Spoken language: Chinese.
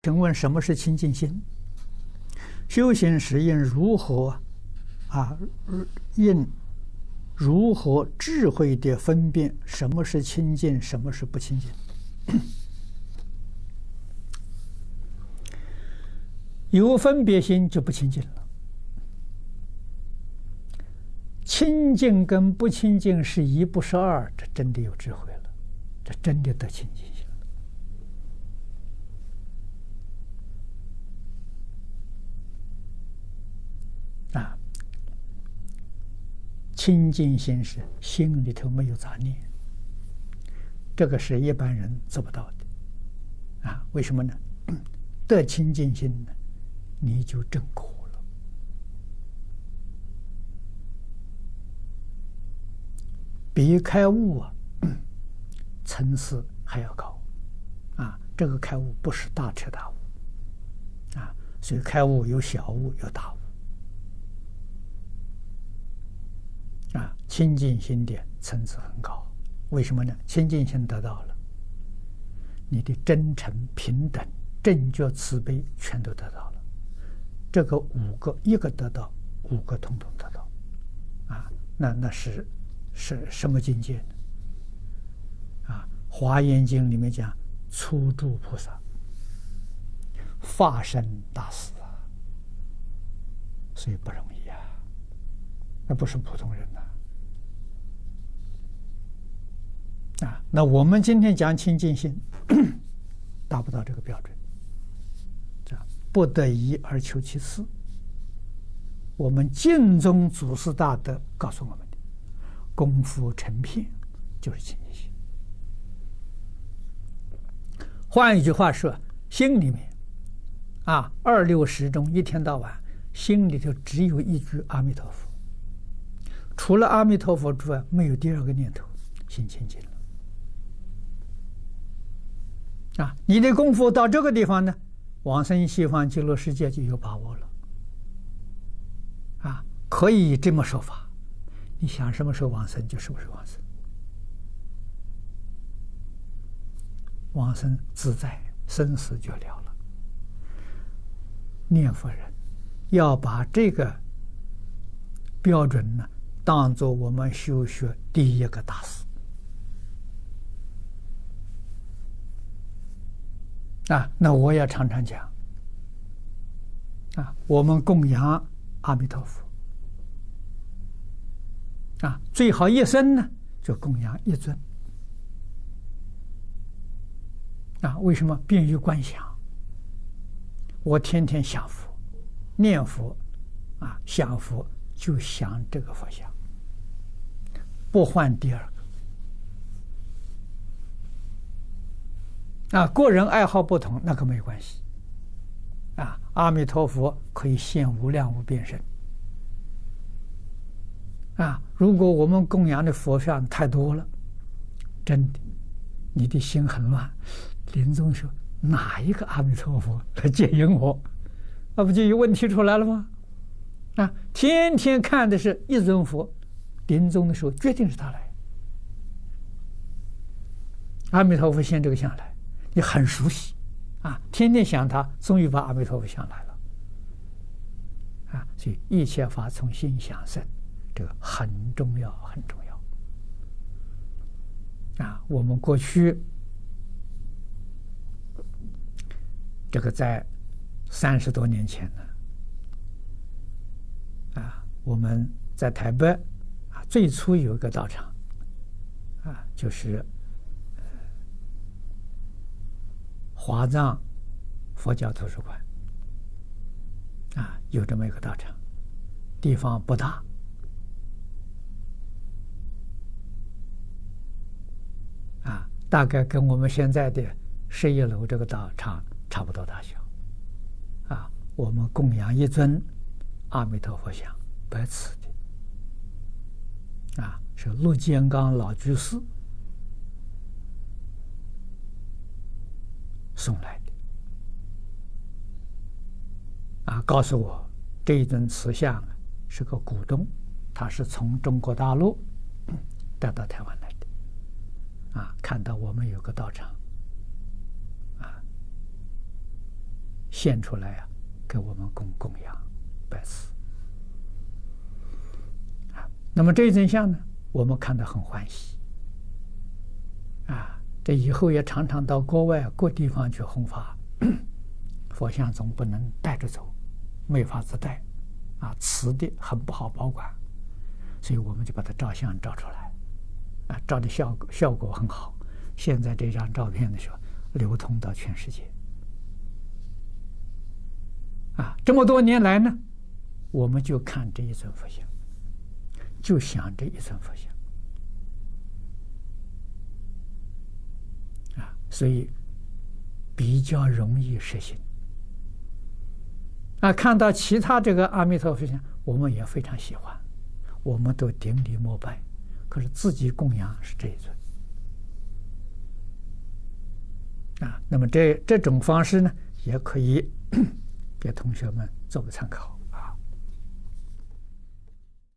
请问什么是清净心？修行时应如何应如何智慧地分辨什么是清净，什么是不清净？有分别心就不清净了。清净跟不清净是一不是二，这真的有智慧了，这真的得清净心了。清净心是心里头没有杂念，这个是一般人做不到的。为什么呢？得清净心呢，你就证果了。比开悟层次还要高这个开悟不是大彻大悟所以开悟有小悟有大悟清净心的层次很高。为什么呢？清净心得到了，你的真诚平等正觉慈悲全都得到了。这个五个一个得到，五个统统得到那是什么境界呢？华严经里面讲初住菩萨化身大士所以不容易那不是普通人那我们今天讲清净心达不到这个标准，不得已而求其次。我们净宗祖师大德告诉我们的功夫成片就是清净心。换一句话说，心里面26时中一天到晚心里头只有一句阿弥陀佛，除了阿弥陀佛之外没有第二个念头，心清净了你的功夫到这个地方呢，往生西方极乐世界就有把握了可以这么说法，你想什么时候往生就什么时候往生，往生自在，生死绝了了。念佛人要把这个标准呢当作我们修学第一个大事那我也常常讲我们供养阿弥陀佛最好一生呢就供养一尊为什么？便于观想。我天天想佛念佛想佛就想这个佛像，不换第二个个人爱好不同那个没关系阿弥陀佛可以现无量无边身如果我们供养的佛像太多了，真的你的心很乱，临终说哪一个阿弥陀佛来接引我，那不就有问题出来了吗？天天看的是一尊佛，临终的时候决定是他来，阿弥陀佛现这个像来，你很熟悉天天想他，终于把阿弥陀佛像来了所以一切法从心想生，这个很重要很重要我们过去这个在30多年前呢我们在台北最初有一个道场就是华藏佛教图书馆有这么一个道场，地方不大大概跟我们现在的11楼这个道场差不多大小我们供养一尊阿弥陀佛像，白瓷的是陆建刚老居士送来的告诉我这一尊瓷像是个古董，他是从中国大陆带到台湾来的看到我们有个道场现出来给我们供养拜祀那么这一尊像呢，我们看得很欢喜这以后也常常到国外各地方去弘法，佛像总不能带着走，没法子带瓷的很不好保管，所以我们就把它照相照出来照的效果很好。现在这张照片的时候流通到全世界这么多年来呢，我们就看这一尊佛像，就想这一尊佛像所以比较容易实行看到其他这个阿弥陀佛像，我们也非常喜欢，我们都顶礼膜拜，可是自己供养是这一尊那么这种方式呢，也可以给同学们做个参考。